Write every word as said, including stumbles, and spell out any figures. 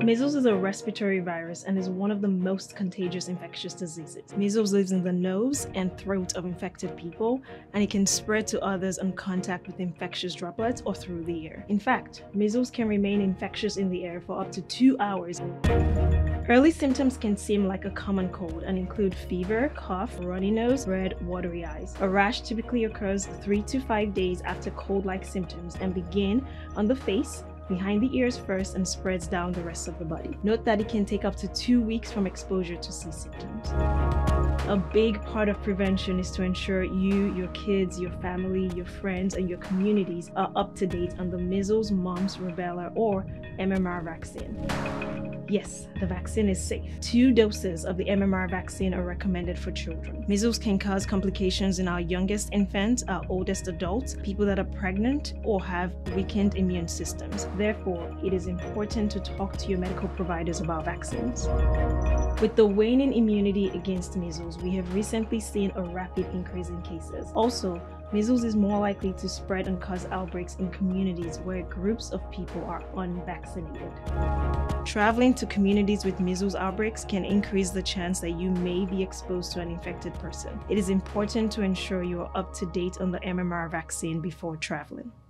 Measles is a respiratory virus and is one of the most contagious infectious diseases. Measles lives in the nose and throat of infected people, and it can spread to others on contact with infectious droplets or through the air. In fact, measles can remain infectious in the air for up to two hours. Early symptoms can seem like a common cold and include fever, cough, runny nose, red, watery eyes. A rash typically occurs three to five days after cold-like symptoms and begin on the face, behind the ears first, and spreads down the rest of the body. Note that it can take up to two weeks from exposure to see symptoms. A big part of prevention is to ensure you, your kids, your family, your friends, and your communities are up to date on the measles, mumps, rubella, or M M R vaccine. Yes, the vaccine is safe. Two doses of the M M R vaccine are recommended for children. Measles can cause complications in our youngest infants, our oldest adults, people that are pregnant, or have weakened immune systems. Therefore, it is important to talk to your medical providers about vaccines. With the waning immunity against measles, we have recently seen a rapid increase in cases. Also, measles is more likely to spread and cause outbreaks in communities where groups of people are unvaccinated. Traveling to communities with measles outbreaks can increase the chance that you may be exposed to an infected person. It is important to ensure you are up to date on the M M R vaccine before traveling.